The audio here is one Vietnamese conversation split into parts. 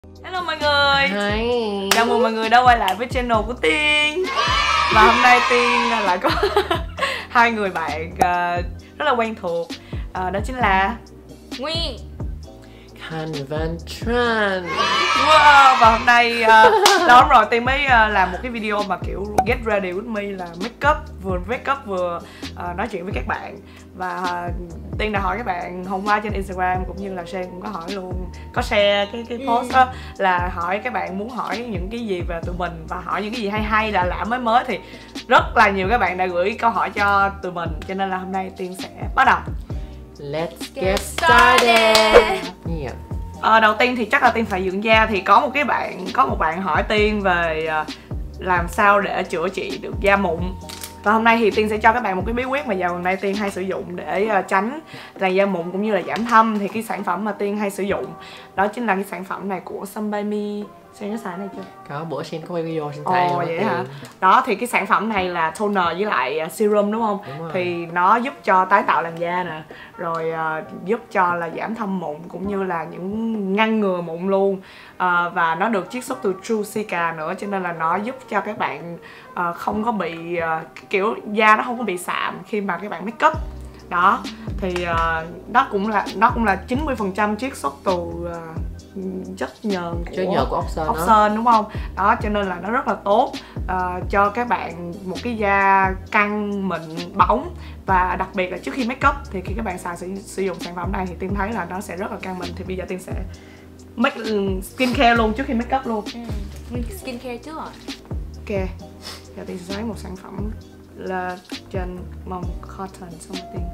Hello mọi người. Hi. Chào mừng mọi người đã quay lại với channel của Tiên. Và hôm nay Tiên lại có hai người bạn rất là quen thuộc, đó chính là Nguyên, Khanh Van Tran. Wow. Và hôm nay lâu lắm rồi Tiên mới làm một cái video mà kiểu get ready with me, là make up vừa nói chuyện với các bạn. Và Tiên đã hỏi các bạn hôm qua trên Instagram, cũng như là Sen cũng có hỏi luôn, có share cái post đó, là hỏi các bạn muốn hỏi những cái gì về tụi mình và hỏi những cái gì hay lạ lạ mới, thì rất là nhiều các bạn đã gửi câu hỏi cho tụi mình, cho nên là hôm nay Tiên sẽ bắt đầu. Let's get started. Đầu tiên thì chắc là Tiên phải dưỡng da, thì có một bạn hỏi Tiên về làm sao để chữa trị được da mụn. Và hôm nay thì Tiên sẽ cho các bạn một cái bí quyết mà dạo gần đây Tiên hay sử dụng để tránh làn da mụn cũng như là giảm thâm. Thì cái sản phẩm mà Tiên hay sử dụng đó chính là cái sản phẩm này của Sun By Me. Sen có xài này chưa? Có, bữa Sen có quay video Sen xài. Ồ vậy hả? Đó, thì cái sản phẩm này là toner với lại serum đúng không? Đúng rồi. Thì nó giúp cho tái tạo làn da nè, rồi giúp cho là giảm thâm mụn cũng như là những ngăn ngừa mụn luôn. Và nó được chiết xuất từ True Cica nữa, cho nên là nó giúp cho các bạn không có bị kiểu da nó không có bị sạm khi mà các bạn make up. Đó, thì nó cũng là 90% chiết xuất từ chất nhờn của ốc sên đúng không? Đó, cho nên là nó rất là tốt cho các bạn một cái da căng, mịn, bóng. Và đặc biệt là trước khi make up thì khi các bạn sử dụng sản phẩm này thì Tiên thấy là nó sẽ rất là căng mịn. Thì bây giờ Tiên sẽ make skin care luôn trước khi make up luôn. skin care trước rồi. Ok, giờ Tiên sẽ lấy một sản phẩm là trên mông cotton xong rồi Tiên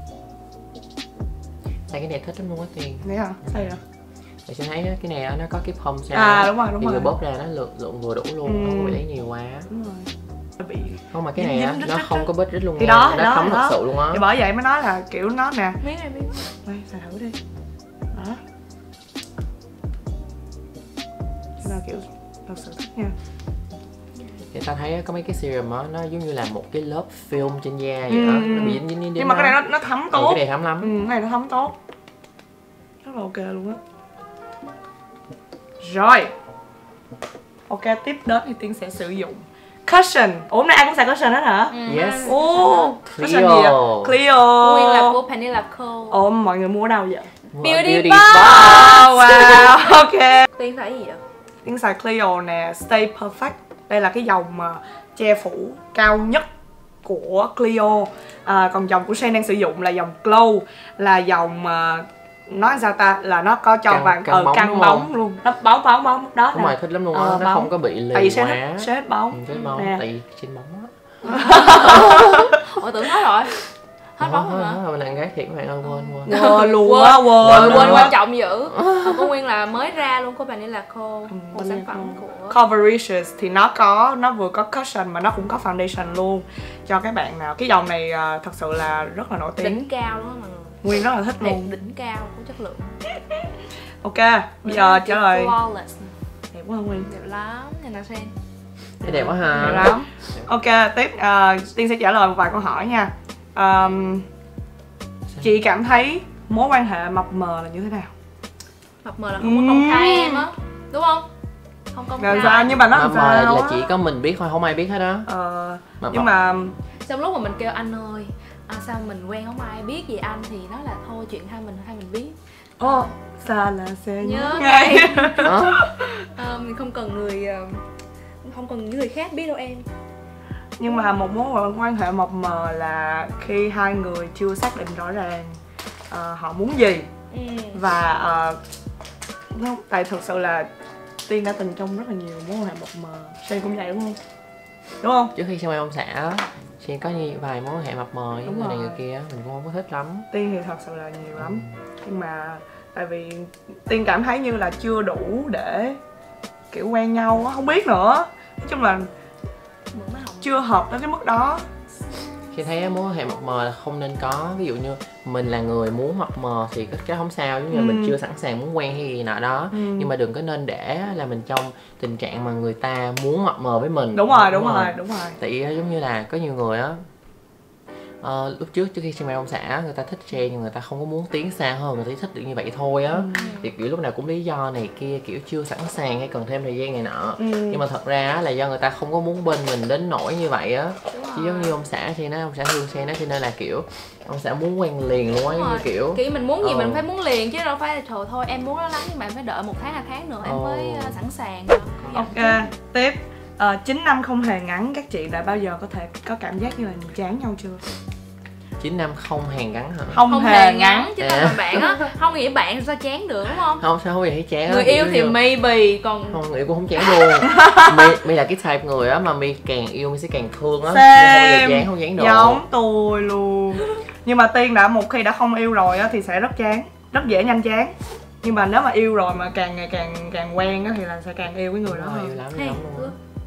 xài cái này thích lắm luôn á Tiên. thấy hả? Sao vậy? Để Sen thấy cái này nó có cái foam sao. Đúng rồi. Thì vừa bóp ra nó lượng vừa đủ luôn, không bị lấy nhiều quá. Đúng rồi. Bị Không, mà cái này á nó không có bít rít luôn. Thì nha. đó, nó thấm thật sự luôn á. thì bởi vậy mới nói là kiểu nó nè. Miếng này miếng. Đây, xài thử đi. Đó. Cho nên kiểu thật sự thích nha. Thì ta thấy có mấy cái serum á, nó giống như là một cái lớp film trên da vậy đó. Nó bị dính. Nhưng mà cái này nó thấm tốt. Cái này thấm lắm. Cái này nó thấm tốt. Rất là ok luôn á. Rồi. Ok, tiếp đến thì Tiên sẽ sử dụng cushion. Ủa, hôm nay ai cũng xài cushion hết hả? Yes. Ồ, cushion gì vậy? Clio. Clio. Nguyên là của Vanilla Co. Ồ, mọi người mua ở đâu vậy? Beauty Box. Wow, ok. Tiên thấy gì vậy? Tiên xài Clio nè, Stay Perfect. Đây là cái dòng che phủ cao nhất của Clio. Còn dòng của Sen đang sử dụng là dòng Glow, là dòng nói sao ta, là nó có cho bạn căng bóng luôn. Nó bóng đó. Đúng rồi, thích lắm luôn á. Nó không có bị lì tại vì quá. sẽ hết bóng. Hết bóng, Nè. tại vì trên bóng á. Ủa tưởng hết rồi. Hết bóng rồi hả? Mình đang gái thiệt các bạn ơi, quên. Quên luôn á, Quên quan trọng dữ. Của Nguyên là mới ra luôn, của Vanilla Co. Một sản phẩm của Covericious. Thì nó vừa có cushion mà nó cũng có foundation luôn cho các bạn nào. Cái dòng này thật sự là rất là nổi tiếng. đỉnh cao luôn á mọi người. Nguyên rất là thích Đẹp luôn. đỉnh cao của chất lượng. Ok, bây giờ trả lời. Flawless. Đẹp quá không Nguyên? Đẹp lắm, nhìn nào Sen. Thấy đẹp quá ha. Đẹp lắm. Ok, tiếp Tiên sẽ trả lời một vài câu hỏi nha. Chị cảm thấy mối quan hệ mập mờ là như thế nào? Mập mờ là không có công khai em á, đúng không? Không công khai. Sao? Nhưng mà nó làm Mà sao là á? chỉ có mình biết thôi, không ai biết hết đó. Nhưng mà Trong lúc mà mình kêu anh ơi, sao mình quen không ai biết gì anh, thì nói là thôi chuyện hai mình biết. xa là sẽ Nhớ ngay. mình không cần những người khác biết đâu em. Nhưng mà một mối quan hệ mập mờ là khi hai người chưa xác định rõ ràng họ muốn gì. Và tại thực sự là Tiên đã từng trong rất là nhiều mối quan hệ mập mờ. Sen cũng vậy đúng không? Đúng không? Trước khi sang quay ông xã Sen có như vài mối quan hệ mập mờ với người này người kia, mình cũng không có thích lắm. Tiên thì thật sự là nhiều lắm. Nhưng mà tại vì Tiên cảm thấy như là chưa đủ để kiểu quen nhau á, không biết nữa. Nói chung là chưa hợp tới cái mức đó. Khi thấy mối quan hệ mập mờ là không nên có. Ví dụ như mình là người muốn mập mờ thì cái không sao, giống như mình chưa sẵn sàng muốn quen hay gì nọ đó. Nhưng mà đừng có nên để là mình trong tình trạng mà người ta muốn mập mờ với mình. Đúng rồi. Tại giống như là có nhiều người á, lúc trước khi xem mẹ ông xã người ta thích share nhưng người ta không có muốn tiến xa hơn, người ta chỉ thích được như vậy thôi á. Thì kiểu lúc nào cũng lý do này kia, kiểu chưa sẵn sàng hay cần thêm thời gian này nọ. Nhưng mà thật ra là do người ta không có muốn bên mình đến nỗi như vậy á. Chứ giống như ông xã thì ông xã thương xe nó, cho nên là kiểu ông xã muốn quen liền luôn á, như kiểu mình muốn gì mình phải muốn liền, chứ đâu phải là trời thôi em muốn nó lắm nhưng mà em phải đợi 1 tháng 2 tháng nữa em mới sẵn sàng. Ok, tiếp. 9 năm không hề ngắn, các chị đã bao giờ có cảm giác như là chán nhau chưa? 9 năm không hề ngắn hả? Không hề ngắn. Chứ là bạn á, không nghĩ bạn sao chán được đúng không? Không, sao không vậy thấy chán. Người yêu thì maybe, còn không, người yêu cũng không chán luôn. Mi là cái type người á mà Mi càng yêu Mi sẽ càng thương á. Không chán được. Giống tôi luôn. Nhưng mà Tiên một khi đã không yêu rồi á thì sẽ rất chán, rất dễ nhanh chán. Nhưng mà nếu mà yêu rồi mà càng ngày càng quen á thì là sẽ càng yêu cái người đó hơn. Yêu lắm luôn.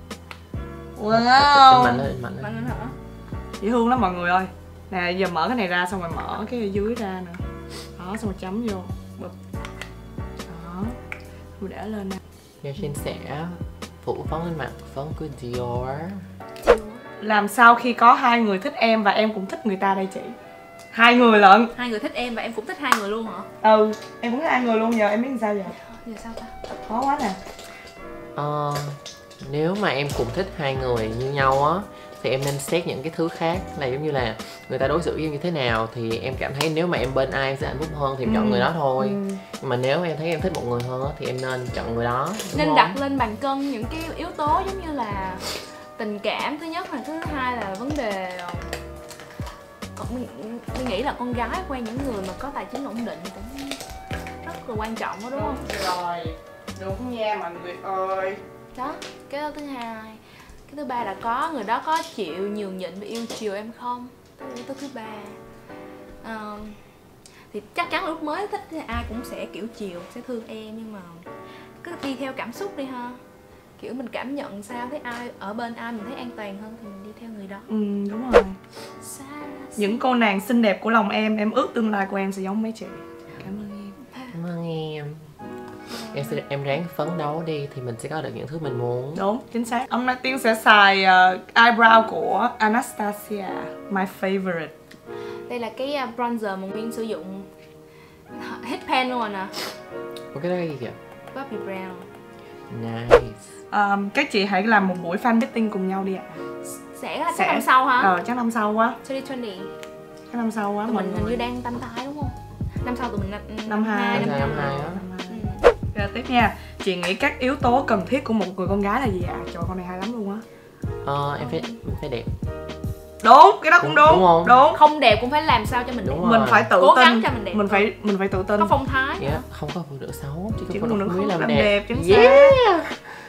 Wow. Mạnh lên hả? Dễ thương lắm mọi người ơi. Nè giờ mở cái này ra xong rồi mở cái ở dưới ra nè. Đó, xong rồi chấm vô bụp. Đó, rồi để lên nè. Giờ Shin sẽ phủ phấn lên mặt phấn của Dior. Làm sao khi có 2 người thích em và em cũng thích người ta đây chị? 2 người lận. 2 người thích em và em cũng thích 2 người luôn hả? Ừ, em cũng thích 2 người luôn, giờ em biết làm sao giờ? Giờ sao ta? Khó quá nè. Nếu mà em cùng thích 2 người như nhau á thì em nên xét những cái thứ khác, là giống như là người ta đối xử với em như thế nào, thì em cảm thấy nếu mà em bên ai em sẽ hạnh phúc hơn thì em chọn người đó thôi. Nhưng mà nếu em thấy em thích một người hơn á thì em nên chọn người đó. Nên đặt lên bàn cân những cái yếu tố giống như là tình cảm thứ nhất, là thứ hai là vấn đề mình nghĩ là con gái quen những người mà có tài chính ổn định cũng rất là quan trọng đó đúng không? Rồi, đúng nha mọi người ơi. Đó, cái đó thứ hai. Cái thứ ba là có người đó có chịu nhường nhịn và yêu chiều em không? Yếu tố thứ ba. Thì chắc chắn lúc mới thích thì ai cũng sẽ kiểu chiều, sẽ thương em, nhưng mà cứ đi theo cảm xúc đi ha. Kiểu mình cảm nhận sao, thấy ai ở bên ai mình thấy an toàn hơn thì mình đi theo người đó. Đúng rồi. Những cô nàng xinh đẹp của lòng em ước tương lai của em sẽ giống mấy chị. Cảm ơn em. Cảm ơn em. Em ráng phấn đấu đi thì mình sẽ có được những thứ mình muốn. Đúng, chính xác. Hôm nay Tiên sẽ xài eyebrow của Anastasia, my favorite. Đây là cái bronzer mà Nguyên sử dụng hết pen luôn rồi nè. Cái đó là gì vậy? Bobbi Brown. Nice. Các chị hãy làm một buổi fan meeting cùng nhau đi ạ. Sẽ chắc năm sau hả? Chắc năm sau quá. 2020. Chắc năm sau quá. Tụi mình hình như đang tanh tái đúng không? Năm sau tụi mình năm 2 á. Rồi tiếp nha. Chị nghĩ các yếu tố cần thiết của một người con gái là gì ạ? Trời, con này hay lắm luôn á. Em phải đẹp. Đúng, cái đó cũng đúng. Đúng không? Đúng. Không đẹp cũng phải làm sao cho mình đẹp. Mình phải tự tin. Cố gắng cho mình đẹp. Mình phải tự tin. Có phong thái. Không có phụ nữ xấu, chỉ có phụ nữ không làm đẹp. đẹp chính xác.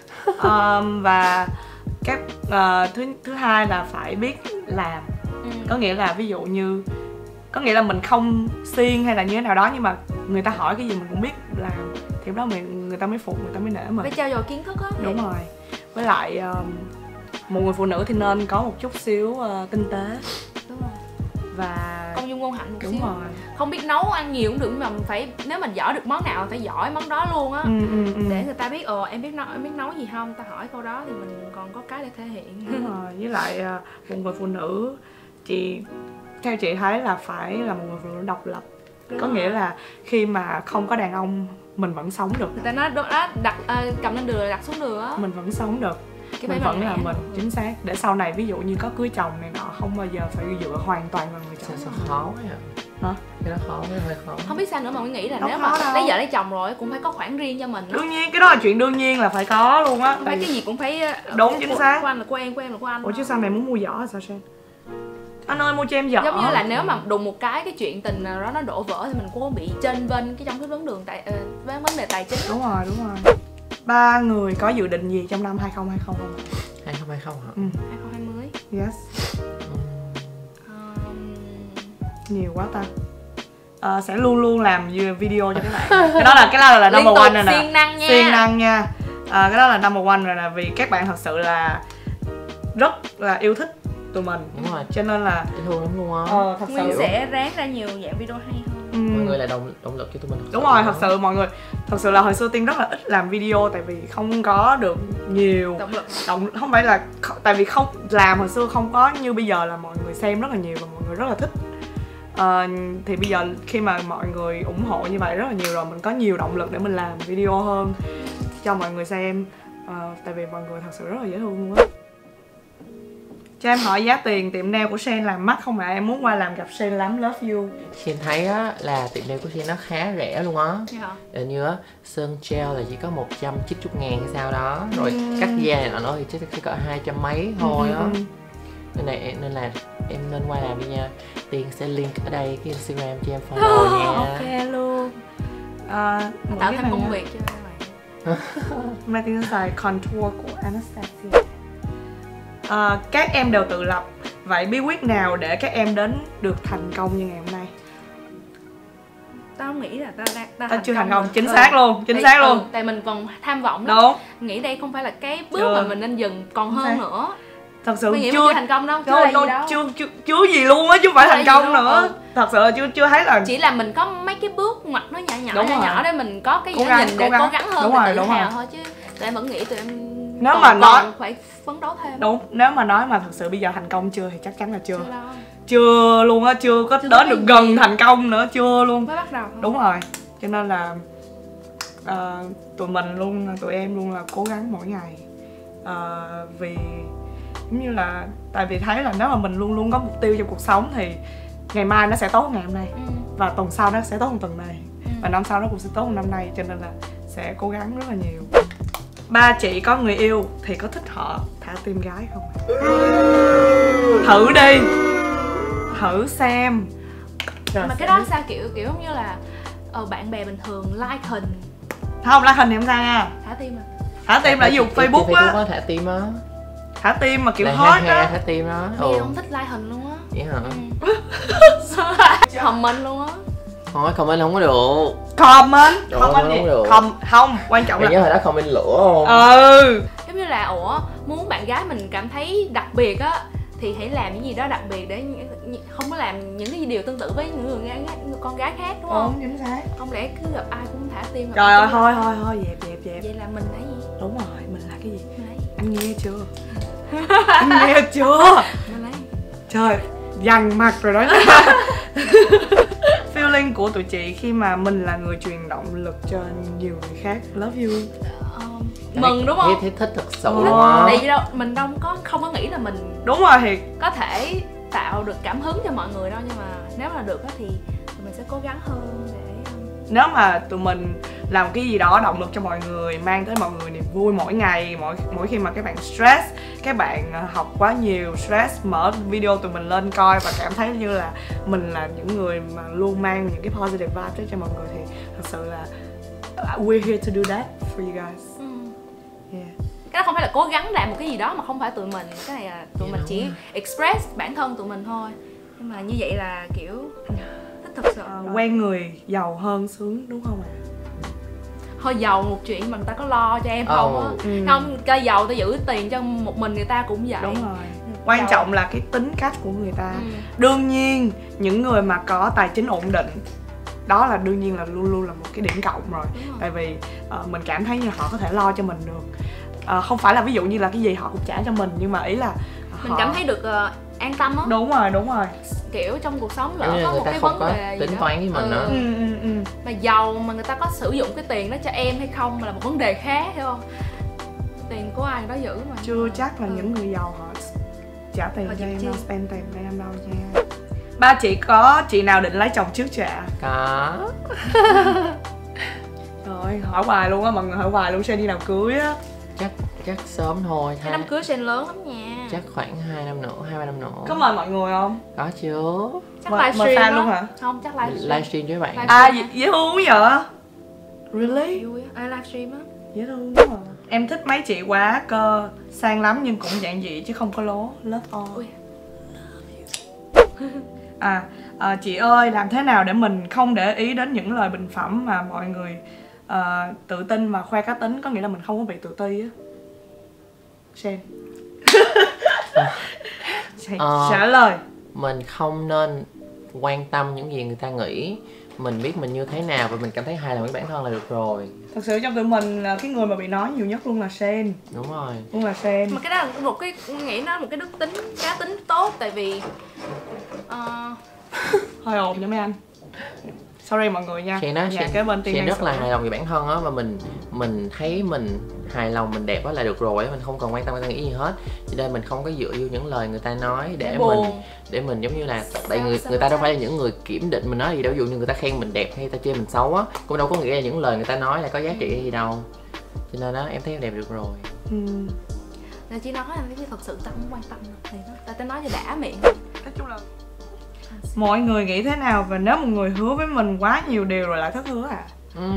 Và cái thứ hai là phải biết làm. Có nghĩa là ví dụ như mình không siêng hay là như thế nào đó, nhưng mà người ta hỏi cái gì mình cũng biết làm thì lúc đó người ta mới phục, người ta mới nể mình. Phải trao dồi kiến thức á. Đúng rồi. Với lại một người phụ nữ thì nên có một chút xíu tinh tế. Đúng rồi. Và công dung ngôn hạnh một xíu. Đúng rồi. Không biết nấu ăn nhiều cũng được, nhưng mà mình phải, nếu mình giỏi được món nào phải giỏi món đó luôn á. Để người ta biết em biết nấu gì không, ta hỏi câu đó thì mình còn có cái để thể hiện. Đúng rồi. Với lại một người phụ nữ, theo chị thấy là phải là một người phụ nữ độc lập. Có nghĩa là khi mà không có đàn ông mình vẫn sống được. Người ta nói đó, cầm lên đừa đặt xuống đừa á. Mình vẫn sống được. Mình vẫn là mình, chính xác. Để sau này ví dụ như có cưới chồng này nọ, không bao giờ phải dựa hoàn toàn vào người chồng. Sao khó vậy hả? Cái đó khó, cái hơi khó. Không biết sao nữa mà mình nghĩ là nếu mà lấy vợ lấy chồng rồi cũng phải có khoản riêng cho mình. Đương nhiên, cái đó là chuyện đương nhiên là phải có luôn á. Phải cái gì cũng phải. Đúng, chính xác. Của anh là của em là của anh. Ủa chứ sao mày muốn mua giỏ sao Sen? Anh ơi mua cho em giỏ. Giống như là nếu mà đùng một cái chuyện tình nào đó nó đổ vỡ thì mình cũng không bị chênh vênh cái trong cái vấn đề tài chính. Đúng rồi. 3 người có dự định gì trong năm 2020 không? 2020 hả? 2020. Yes. Nhiều quá ta. Sẽ luôn luôn làm video cho các bạn. Cái đó là number one rồi nè. Siêng năng nha. Cái đó là number one rồi nè, vì các bạn thật sự là rất là yêu thích tụi mình. Đúng rồi. Cho nên là dễ thương lắm luôn á. Thật sự Nguyên sẽ ráng ra nhiều dạng video hay hơn. Mọi người là động lực cho tụi mình. Đúng rồi, thật sự mọi người, thật sự là hồi xưa Tiên rất là ít làm video tại vì không có được nhiều động lực. Không phải là tại vì không làm hồi xưa không có như bây giờ là mọi người xem rất là nhiều và mọi người rất là thích. Thì bây giờ khi mà mọi người ủng hộ như vậy rất là nhiều rồi, mình có nhiều động lực để mình làm video hơn cho mọi người xem. Tại vì mọi người thật sự rất là dễ thương luôn á. Cho em hỏi giá tiền tiệm nail của Sen làm mắc không ạ? Em muốn qua làm gặp Sen lắm, love you. Sen thấy á là tiệm nail của Sen nó khá rẻ luôn á. Yeah. Như á, sơn gel là chỉ có 190 ngàn hay sao đó. Rồi cắt da này nó thì chỉ cỡ 200 mấy thôi á. Nên là em nên qua làm đi nha. Tiền sẽ link ở đây cái Instagram cho em follow nha. Ok luôn. Tạo thêm công việc cho các bạn. Hôm nay Tiên xài contour của Anastasia. Các em đều tự lập. Vậy bí quyết nào để các em đến được thành công như ngày hôm nay? Tao nghĩ là ta chưa thành công. Chính xác luôn, chính xác luôn. Tại mình còn tham vọng đó. Đúng. Nghĩ đây không phải là cái bước mà mình nên dừng, còn hơn nữa. Thật sự chưa thành công đâu, chưa gì luôn á, chứ không phải thành công nữa. Thật sự là chưa thấy là chỉ là mình có mấy cái bước ngoặt nó nhỏ để mình có cái nhìn để cố gắng hơn, tự hào thôi, chứ tụi em vẫn nghĩ tụi em nếu mà nói phải phấn đấu thêm. Đúng, nếu mà nói mà thật sự bây giờ thành công chưa thì chắc chắn là chưa luôn á, chưa có đến được gần thành công nữa, chưa luôn, mới bắt đầu. Đúng rồi, cho nên là tụi em luôn là cố gắng mỗi ngày, vì giống như là tại vì thấy là nếu mà mình luôn luôn có mục tiêu trong cuộc sống thì ngày mai nó sẽ tốt hơn ngày hôm nay, và tuần sau nó sẽ tốt hơn tuần này, và năm sau nó cũng sẽ tốt hơn năm nay, cho nên là sẽ cố gắng rất là nhiều. Ba chị có người yêu thì có thích họ thả tim gái không? Thử đi, thử xem. Mà cái đó sao kiểu giống như là bạn bè bình thường like hình. Không, like hình thì không sao nha. Thả tim à? Thả tim là dùng Facebook á. Thả tim á. Thả tim mà kiểu hot á. Thả tim đó. Đi không thích like hình luôn á. Vậy hả? Comment luôn á. Thôi comment không có được. Comment không gì? Được. Không, quan trọng là nhớ hồi đó comment lửa không? Giống như là muốn bạn gái mình cảm thấy đặc biệt á thì hãy làm những gì đó đặc biệt để không có làm những cái điều tương tự với những người con gái khác, đúng không? Chính xác. Không lẽ cứ gặp ai cũng thả tim. Trời ơi, thôi dẹp. Vậy là mình là gì? Đúng rồi, mình là cái gì? Anh nghe chưa? Anh nghe chưa? Mình lấy. Trời, dằn mặt rồi đó. Feeling của tụi chị khi mà mình là người truyền động lực cho nhiều người khác. Love you. Mừng đúng không? Thích thật sự luôn á. Tại vì đâu mình không có nghĩ là mình đúng rồi thì có thể tạo được cảm hứng cho mọi người đâu, nhưng mà nếu mà được thì tụi mình sẽ cố gắng hơn để nếu mà tụi mình làm cái gì đó động lực cho mọi người, mang tới mọi người niềm vui mỗi ngày, mỗi khi mà các bạn stress, các bạn học quá nhiều stress, mở video tụi mình lên coi và cảm thấy như là mình là những người mà luôn mang những cái positive vibes cho mọi người, thì thật sự là we're here to do that for you guys. Yeah. Cái đó không phải là cố gắng làm một cái gì đó mà không phải tụi mình, cái này là tụi mình chỉ express bản thân tụi mình thôi, nhưng mà như vậy là kiểu thích thật sự. Quen người giàu hơn sướng đúng không ạ? Thôi giàu một chuyện mà người ta có lo cho em không á. Không, cái giàu ta giữ tiền cho một mình người ta cũng vậy. Đúng rồi. Quan trọng là cái tính cách của người ta. Đương nhiên những người mà có tài chính ổn định, đó là đương nhiên là luôn luôn là một cái điểm cộng rồi. Tại vì mình cảm thấy như họ có thể lo cho mình được. Không phải là ví dụ như là cái gì họ cũng trả cho mình, nhưng mà ý là mình cảm thấy được an tâm á. Đúng rồi. Kiểu trong cuộc sống lỡ có một cái vấn đề tính toán với mình nữa. Mà giàu mà người ta có sử dụng cái tiền đó cho em hay không là một vấn đề khác, hiểu không? Tiền của ai đó giữ mà. Chưa chắc là những người giàu họ trả tiền cho em đâu, spend tiền cho em đâu nha. Ba chị có chị nào định lấy chồng trước chưa ạ? Có. Rồi, hỏi hoài luôn á, mọi người hỏi hoài luôn, xem đi nào cưới á. Chắc sớm thôi. Cái đám cưới Sen lớn lắm nha. Chắc khoảng 2-3 năm nữa. Có mời mọi người không? Có chứ. Chắc livestream luôn hả? Không, chắc livestream với bạn. Dễ thương vậy? Really? Vui á, livestream á. Dễ thương đúng rồi. Em thích mấy chị quá cơ, sang lắm nhưng cũng dạng dị chứ không có lố. Love all. Chị ơi, làm thế nào để mình không để ý đến những lời bình phẩm mà mọi người tự tin và khoe cá tính, có nghĩa là mình không có bị tự ti á? Sen. Trả lời. Mình không nên quan tâm những gì người ta nghĩ, mình biết mình như thế nào và mình cảm thấy hài lòng với bản thân là được rồi. Thật sự trong tụi mình là cái người mà bị nói nhiều nhất luôn là Sen. Đúng rồi. Luôn là Sen. Mà cái đó là một cái, nghĩ nó là một cái đức tính, cá tính tốt, tại vì Hơi ồn nha mấy anh. Sorry mọi người nha. Nhà kế bên Tiên Shane rất là hài lòng về bản thân á, và mình thấy mình hài lòng, mình đẹp á là được rồi á, mình không cần quan tâm người ta nghĩ gì hết. Cho nên mình không có dựa vô những lời người ta nói để mình giống như là tại người ta đâu phải là những người kiểm định mình nói gì đâu. Ví dụ như người ta khen mình đẹp hay người ta chê mình xấu á, cũng đâu có nghĩa là những lời người ta nói là có giá trị gì đâu. Cho nên đó em thấy em đẹp được rồi. Là chỉ nói là cái thật sự tao không quan tâm thì tao nói cho đã miệng. Nói chung là mọi người nghĩ thế nào và nếu một người hứa với mình quá nhiều điều rồi lại thất hứa à?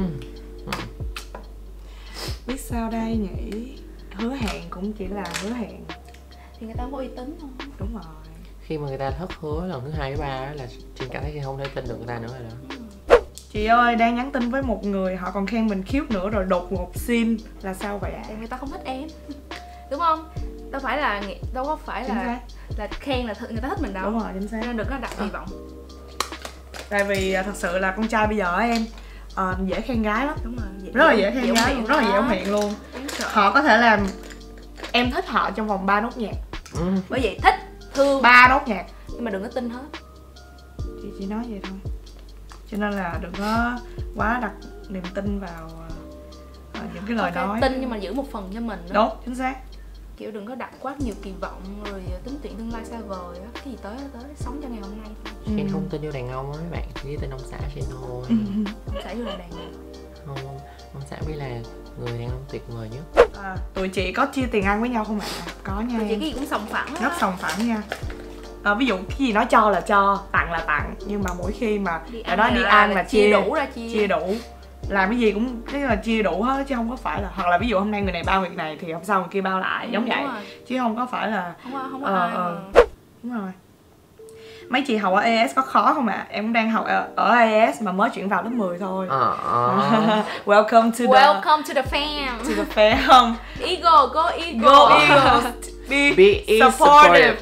Biết sao đây nhỉ? Hứa hẹn cũng chỉ là hứa hẹn thì người ta không có uy tín không? Đúng rồi. Khi mà người ta thất hứa lần thứ 2, thứ 3 là Trinh cảm thấy không thể tin được người ta nữa rồi đó. Chị ơi, đang nhắn tin với một người, họ còn khen mình cute nữa rồi đột ngột xin là sao vậy ạ? Tại người ta không thích em, đúng không? Đâu có phải là khen là người ta thích mình đâu. Đúng rồi, chính xác. Nên đừng có đặt kỳ vọng. Tại vì thật sự là con trai bây giờ em dễ khen gái lắm. Đúng rồi, rất là dễ khen gái luôn, rất là dễ miệng luôn. Họ có thể làm em thích họ trong vòng 3 nốt nhạc. Bởi vậy thích, thương 3 nốt nhạc. Nhưng mà đừng có tin hết. Chị chỉ nói vậy thôi. Cho nên là đừng có quá đặt niềm tin vào những cái lời nói. Tin nhưng mà giữ một phần cho mình nữa. Đúng, chính xác. Kiểu đừng có đặt quá nhiều kỳ vọng rồi tính chuyện tương lai xa vời á. Cái gì tới sống cho ngày hôm nay thôi. Shane không tin vô đàn ông á mấy bạn, chỉ tin ông xã Shane thôi. Ông xã vô là đàn không, ông xã biết là người đàn ông tuyệt vời nhất. Tụi chị có chia tiền ăn với nhau không ạ? Có nha. Tụi chị cái gì cũng sòng phẳng. Rất sòng phẳng nha. Ví dụ cái gì nói cho là cho, tặng là tặng, nhưng mà mỗi khi mà ở đó đi ăn là chia đủ ra, chia đủ. Làm cái gì cũng cái là chia đủ hết, chứ không có phải là hoặc là ví dụ hôm nay người này bao việc này thì hôm sau người kia bao lại, giống vậy. Chứ không có phải là không có ai mà. Đúng rồi. Mấy chị học ở AS có khó không ạ? Em cũng đang học ở AS mà mới chuyển vào lớp 10 thôi. Welcome to the fam. To the fam. Eagle, go Eagle. Go Eagles. Be supportive.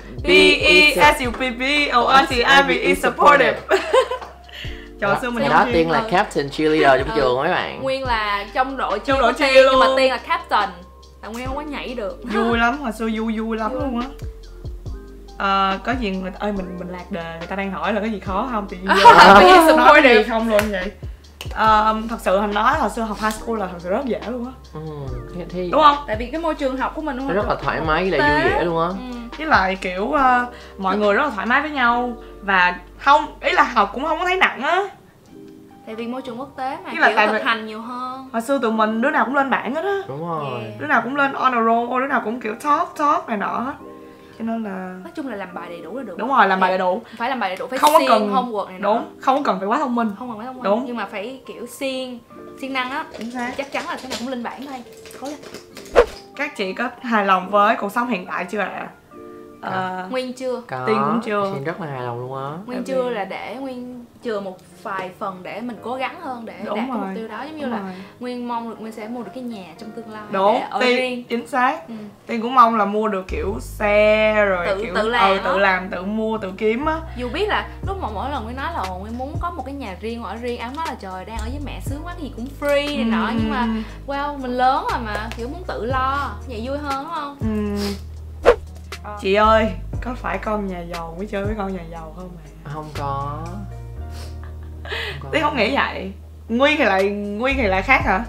B-E-S-U-P-P-O-R-T-I-V-E supportive. Trời xưa mình đó Tiên là captain cheerleader trong trường mấy bạn. Nguyên là trong đội cheer luôn. Nhưng mà Tiên là captain. Tại Nguyên không có nhảy được. Vui lắm, hồi xưa vui lắm luôn á. Có gì người ơi mình lạc đề, người ta đang hỏi là có gì khó không, tự nhiên nói gì không luôn vậy. Thật sự Thành nói hồi xưa học high school là thật sự rất dễ luôn á. Đúng không? Tại vì cái môi trường học của mình rất là thoải mái với lại vui vẻ luôn á. Với lại kiểu mọi người rất là thoải mái với nhau. Và không, ý là học cũng không có thấy nặng á. Tại vì môi trường quốc tế mà kiểu thực hành nhiều hơn. Hồi xưa tụi mình đứa nào cũng lên bảng hết á. Đúng rồi. Đứa nào cũng lên honor roll, đứa nào cũng kiểu top này nọ hết. Cho nên là nói chung là làm bài đầy đủ là được. Đúng rồi, làm bài đầy đủ. Phải làm bài đầy đủ, phải không có cần homework này nọ. Đúng, không có cần phải quá thông minh. Không cần quá thông minh. Đúng. Nhưng mà phải kiểu siêng năng á. Chính xác. Chắc chắn là cái nào cũng lên bảng thôi. Cố lên. Các chị có hài lòng với cuộc sống hiện tại chưa ạ? Nguyên chưa. Tiên cũng chưa. Shane rất là hài lòng luôn á. Nguyên chưa là để Nguyên chừa một vài phần để mình cố gắng hơn để đạt cái mục tiêu đó. Giống như là Nguyên mong được Nguyên sẽ mua được cái nhà trong tương lai. Đúng, để ở riêng. Chính xác. Tiên cũng mong là mua được kiểu xe rồi kiểu tự làm, tự mua, tự kiếm á. Dù biết là lúc mà mỗi lần Nguyên nói là Nguyên muốn có một cái nhà riêng ở riêng, ám nói là trời đang ở với mẹ sướng quá thì cũng free này nọ, nhưng mà mình lớn rồi mà kiểu muốn tự lo, vậy vui hơn đúng không? Chị ơi, có phải con nhà giàu mới chơi với con nhà giàu không ạ? Không có. Tiên không nghĩ vậy. Nguyên thì lại khác hả?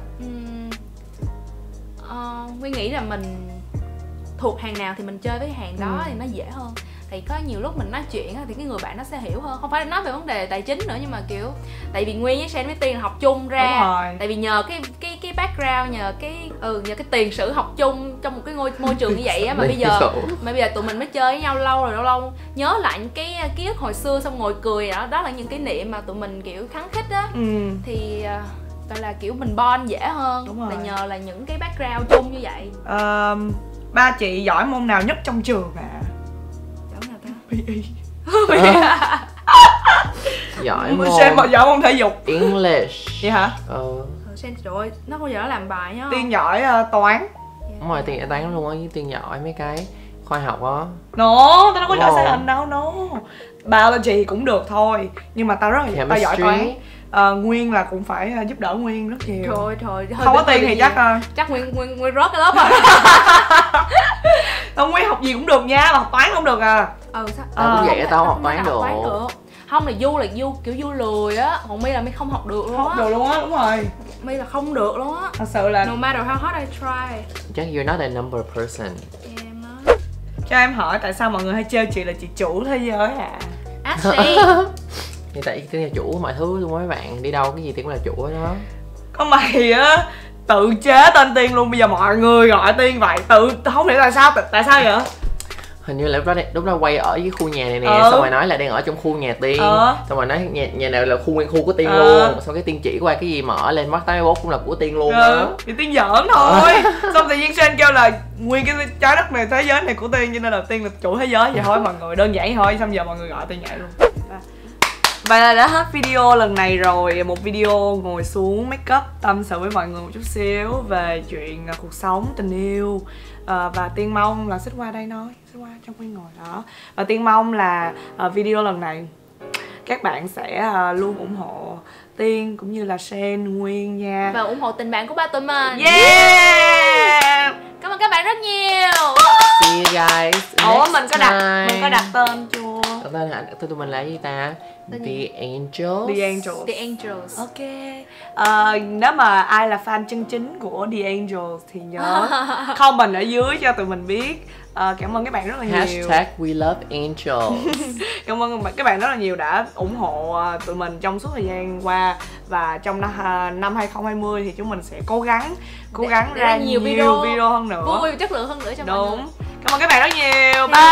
Nguyên nghĩ là mình thuộc hàng nào thì mình chơi với hàng đó thì nó dễ hơn. Thì có nhiều lúc mình nói chuyện thì cái người bạn nó sẽ hiểu hơn. Không phải nói về vấn đề tài chính nữa, nhưng mà kiểu tại vì Nguyên với Shane với Tiên là học chung ra. Đúng rồi. Tại vì nhờ cái background, nhờ cái tiền sử học chung trong một cái môi trường như vậy á, mà bây giờ tụi mình mới chơi với nhau lâu rồi, lâu nhớ lại những cái ký ức hồi xưa xong ngồi cười đó là những kỷ niệm mà tụi mình kiểu khắng khích á. Thì gọi là kiểu mình bond dễ hơn là nhờ là những cái background chung như vậy. Ba chị giỏi môn nào nhất trong trường ạ? Giỏi môn giỏi môn thể dục English. Vậy hả? Shane trời ơi, nó bao giờ nó làm bài nhá. Tiên giỏi toán. Đúng rồi, Tiên toán luôn á, với Tiên giỏi mấy cái khoa học á. Tao đâu có giỏi sát hình đâu. Biology cũng được thôi, nhưng mà tao giỏi toán. Nguyên là cũng phải giúp đỡ Nguyên rất nhiều. Thôi không có Tiên thì chắc Nguyên rớt cái lớp rồi. Nguyên học gì cũng được nha, mà học toán không được à. Sao? Tao cũng vậy á, tao không học toán được. Không, là Du kiểu Du lười á, còn My là My không học được luôn á. Học được luôn á, đúng rồi. My là không được luôn á. Thật sự là no matter how hard I try. Just you're not a number person. Em á. Cho em hỏi tại sao mọi người hay trêu chị là chị chủ thế giới à? Ashley. Thì tại tôi là chủ mọi thứ luôn á mấy bạn, đi đâu cái gì thì cũng là chủ ở đó. Có mày á tự chế tên Tiên luôn, bây giờ mọi người gọi Tiên vậy, không hiểu tại sao vậy? Hình như là lúc đó quay ở cái khu nhà này nè, xong rồi nói là đang ở trong khu nhà Tiên, xong rồi nói nhà nào là nguyên khu của Tiên luôn, xong cái Tiên chỉ qua cái gì mở lên mắt tay bốt cũng là của Tiên luôn đó. Thì Tiên giỡn thôi. Xong tự nhiên Sen kêu là nguyên cái trái đất này, thế giới này của Tiên, cho nên là Tiên là chủ thế giới vậy thôi mọi người, đơn giản thôi. Xong giờ mọi người gọi Tiên vậy luôn. Vậy là đã hết video lần này rồi. Một video ngồi xuống make up tâm sự với mọi người một chút xíu về chuyện cuộc sống, tình yêu. Và Tiên mong là xích qua đây nói, xích qua trong cái ngồi đó. Và Tiên mong là video lần này các bạn sẽ luôn ủng hộ Tiên cũng như là Sen, Nguyên nha. Và ủng hộ tình bạn của ba tụi mình. Yeah! Cảm ơn các bạn rất nhiều. See you guys. Ủa mình có đặt tên chưa? Tên hả? Tụi mình là gì ta? The Angels. The Angels. The Angels. Ok. Nếu mà ai là fan chân chính của The Angels thì nhớ comment ở dưới cho tụi mình biết. Cảm ơn các bạn rất là nhiều. Hashtag we love Angels. Cảm ơn các bạn rất là nhiều đã ủng hộ tụi mình trong suốt thời gian qua. Và trong năm 2020 thì chúng mình sẽ cố gắng ra nhiều video hơn nữa. Vui và chất lượng hơn nữa cho mọi người. Đúng. Cảm ơn các bạn rất nhiều. Bye.